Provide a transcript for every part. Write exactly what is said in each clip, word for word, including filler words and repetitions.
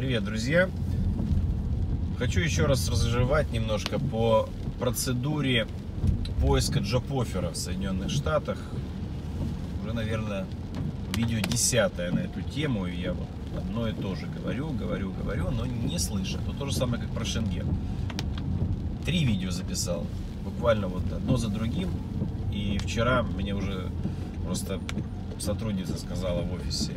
Привет, друзья! Хочу еще раз разжевать немножко по процедуре поиска джоб-оффера в Соединенных Штатах. Уже, наверное, видео десятое на эту тему, и я вот одно и то же говорю, говорю, говорю, но не слышат. Вот то же самое, как про Шенген. Три видео записал, буквально вот одно за другим. И вчера мне уже просто сотрудница сказала в офисе,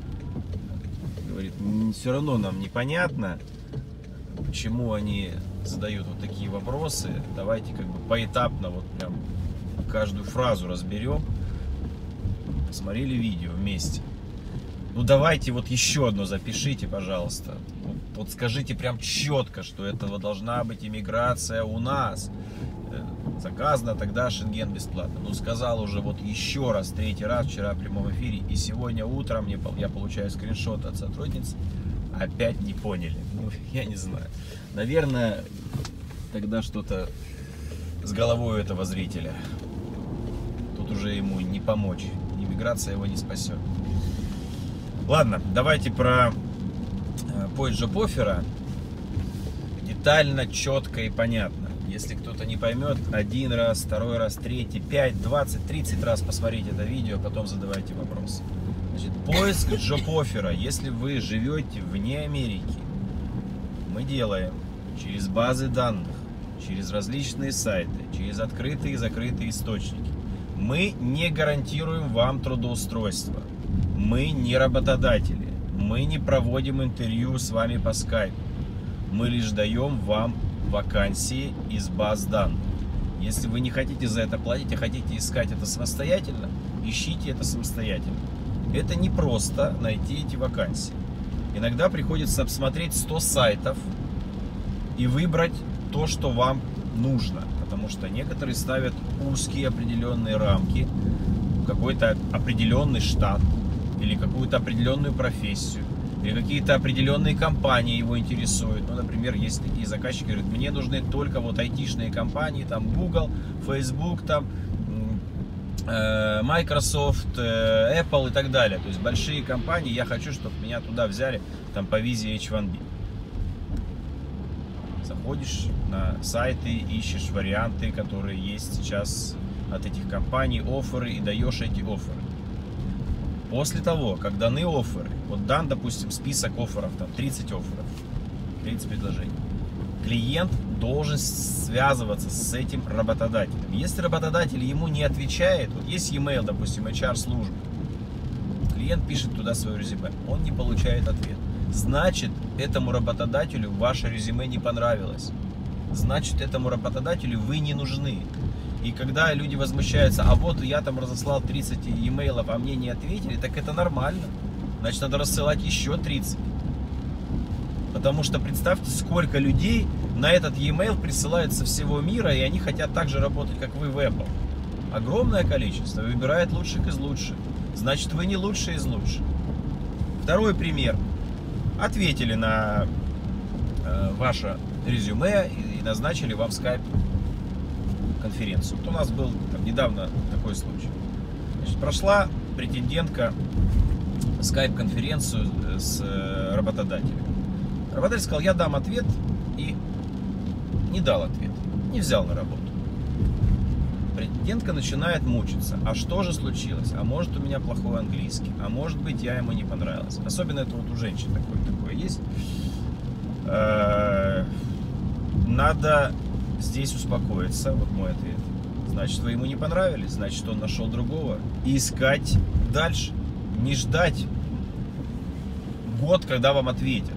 говорит, все равно нам непонятно, почему они задают вот такие вопросы. Давайте как бы поэтапно вот прям каждую фразу разберем. Посмотрели видео вместе. Ну давайте вот еще одно запишите, пожалуйста. Вот, вот скажите прям четко, что этого должна быть иммиграция у нас. Заказано тогда Шенген бесплатно. Ну сказал уже вот еще раз, третий раз вчера в прямом эфире. И сегодня утром мне, я получаю скриншот от сотрудницы. Опять не поняли. Ну я не знаю. Наверное, тогда что-то с головой у этого зрителя. Тут уже ему не помочь. Иммиграция его не спасет. Ладно, давайте про поиск джоб-оффера детально, четко и понятно. Если кто-то не поймет, один раз, второй раз, третий, пять, двадцать, тридцать раз посмотрите это видео, потом задавайте вопросы. Значит, поиск джоб-оффера, если вы живете вне Америки, мы делаем через базы данных, через различные сайты, через открытые и закрытые источники. Мы не гарантируем вам трудоустройство. Мы не работодатели. Мы не проводим интервью с вами по скайпу. Мы лишь даем вам вакансии из баз данных. Если вы не хотите за это платить, а хотите искать это самостоятельно, ищите это самостоятельно. Это не просто найти эти вакансии. Иногда приходится обсмотреть сто сайтов и выбрать то, что вам нужно. Потому что некоторые ставят узкие определенные рамки, какой-то определенный штат или какую-то определенную профессию. Или какие-то определенные компании его интересуют. Ну, например, есть такие заказчики, говорят, мне нужны только вот айтишные компании, там Google, Facebook, там э, Microsoft, э, Apple и так далее. То есть большие компании, я хочу, чтобы меня туда взяли там по визе эйч один би. Заходишь на сайты, ищешь варианты, которые есть сейчас от этих компаний, офферы, и даешь эти офферы. После того, как даны офферы, вот дан, допустим, список офферов, там тридцать офферов, тридцать предложений, клиент должен связываться с этим работодателем. Если работодатель ему не отвечает, вот есть e-mail, допустим, эйч ар-служба, клиент пишет туда свое резюме, он не получает ответ. Значит, этому работодателю ваше резюме не понравилось. Значит, этому работодателю вы не нужны. И когда люди возмущаются, а вот я там разослал тридцать e-mailов, а мне не ответили, так это нормально. Значит, надо рассылать еще тридцать. Потому что представьте, сколько людей на этот e-mail присылают со всего мира, и они хотят так же работать, как вы в Apple. Огромное количество, выбирает лучших из лучших. Значит, вы не лучшие из лучших. Второй пример. Ответили на э, ваше резюме и, и назначили вам скайп конференцию. Вот у нас был там недавно такой случай. Значит, прошла претендентка скайп-конференцию с работодателем. Работодатель сказал, я дам ответ, и не дал ответ, не взял на работу. Претендентка начинает мучиться. А что же случилось? А может, у меня плохой английский? А может быть, я ему не понравилась? Особенно это вот у женщин такое, такое есть. Надо здесь успокоиться, вот мой ответ. Значит, вы ему не понравились, значит, он нашел другого. И искать дальше. Не ждать год, когда вам ответят.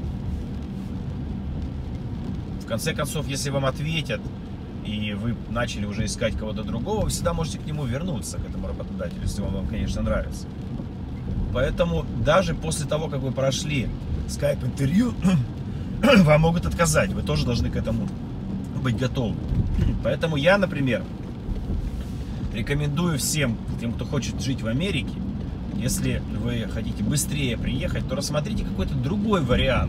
В конце концов, если вам ответят, и вы начали уже искать кого-то другого, вы всегда можете к нему вернуться, к этому работодателю, если он вам, конечно, нравится. Поэтому даже после того, как вы прошли скайп-интервью, вам могут отказать. Вы тоже должны к этому быть готовы. Поэтому я, например, рекомендую всем, тем, кто хочет жить в Америке, если вы хотите быстрее приехать, то рассмотрите какой-то другой вариант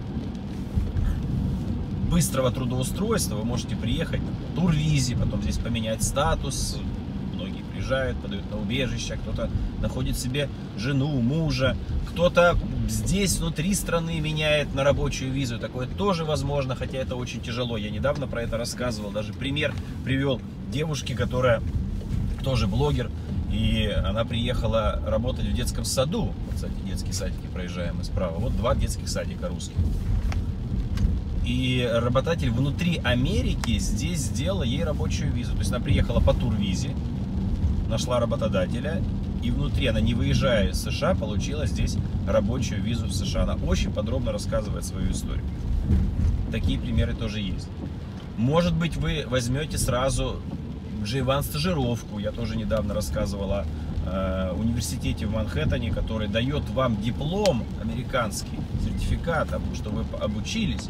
быстрого трудоустройства. Вы можете приехать по турвизе, потом здесь поменять статус. Многие приезжают приезжают, подают на убежище, кто-то находит себе жену, мужа, кто-то здесь внутри страны меняет на рабочую визу. Такое тоже возможно, хотя это очень тяжело. Я недавно про это рассказывал, даже пример привел девушки, которая тоже блогер, и она приехала работать в детском саду. Вот, кстати, детские садики проезжаем мы справа. Вот два детских садика русских. И работодатель внутри Америки здесь сделал ей рабочую визу. То есть она приехала по турвизе, нашла работодателя, и внутри она, не выезжая из США, получила здесь рабочую визу в США. Она очень подробно рассказывает свою историю. Такие примеры тоже есть. Может быть, вы возьмете сразу джей один стажировку. Я тоже недавно рассказывал о э, университете в Манхэттене, который дает вам диплом американский, сертификат, что вы обучились.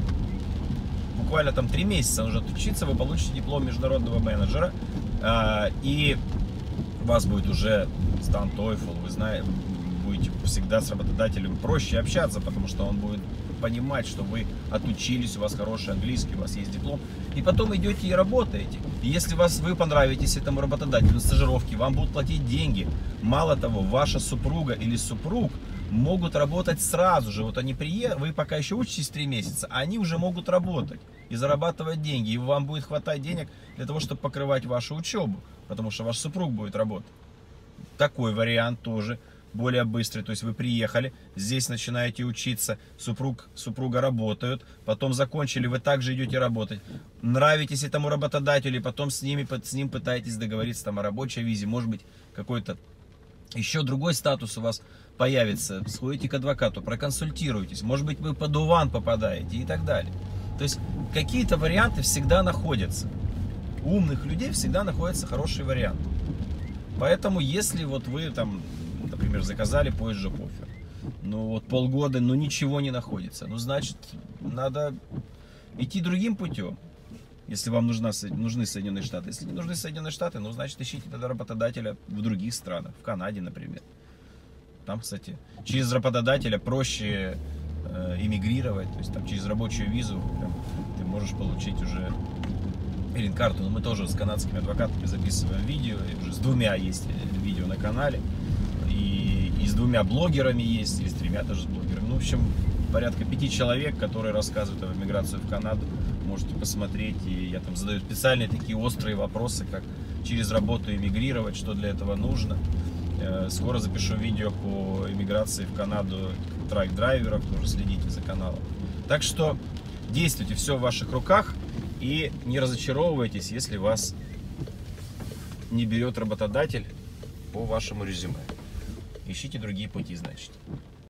Буквально там три месяца нужно отучиться, вы получите диплом международного менеджера, э, и у вас будет уже стан TOEFL, вы знаете, будете всегда с работодателем проще общаться, потому что он будет понимать, что вы отучились, у вас хороший английский, у вас есть диплом, и потом идете и работаете. И если вас, вы понравитесь этому работодателю на стажировке, вам будут платить деньги. Мало того, ваша супруга или супруг могут работать сразу же. Вот они приехали, вы пока еще учитесь три месяца, а они уже могут работать и зарабатывать деньги. И вам будет хватать денег для того, чтобы покрывать вашу учебу, потому что ваш супруг будет работать. Такой вариант тоже более быстрый. То есть вы приехали, здесь начинаете учиться, супруг, супруга работают, потом закончили, вы также идете работать. Нравитесь этому работодателю, и потом с, ними, с ним пытаетесь договориться там, о рабочей визе, может быть, какой-то еще другой статус у вас появится. Сходите к адвокату, проконсультируйтесь, может быть, вы под УВАН попадаете и так далее. То есть какие-то варианты всегда находятся. У умных людей всегда находятся хорошие варианты. Поэтому, если вот вы там, например, заказали поезд Джопофер, ну вот полгода, ну ничего не находится, ну значит, надо идти другим путем, если вам нужна, нужны Соединенные Штаты. Если не нужны Соединенные Штаты, ну значит, ищите тогда работодателя в других странах, в Канаде, например. Там, кстати, через работодателя проще э, эмигрировать, то есть там через рабочую визу там, ты можешь получить уже грин-карту. Но мы тоже с канадскими адвокатами записываем видео, и уже с двумя есть видео на канале, и, и с двумя блогерами есть, и с тремя тоже с блогерами. Ну, в общем, порядка пяти человек, которые рассказывают о эмиграции в Канаду. Можете посмотреть, и я там задаю специальные такие острые вопросы, как через работу эмигрировать, что для этого нужно. Скоро запишу видео по эмиграции в Канаду трак-драйверов, тоже следите за каналом. Так что действуйте, все в ваших руках, и не разочаровывайтесь, если вас не берет работодатель по вашему резюме. Ищите другие пути, значит.